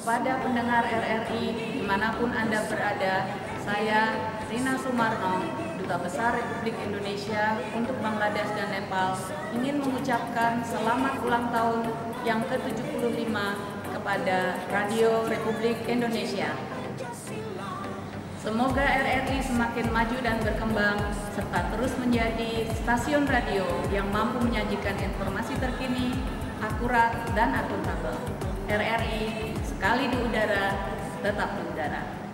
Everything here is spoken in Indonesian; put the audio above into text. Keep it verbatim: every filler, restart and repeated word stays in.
kepada pendengar R R I dimanapun Anda berada, saya Rina Sumarno, Duta Besar Republik Indonesia untuk Bangladesh dan Nepal, ingin mengucapkan selamat ulang tahun yang ke tujuh puluh lima kepada Radio Republik Indonesia. Semoga R R I semakin maju dan berkembang, serta terus menjadi stasiun radio yang mampu menyajikan informasi terkini, akurat, dan akuntabel. R R I, sekali di udara, tetap di udara.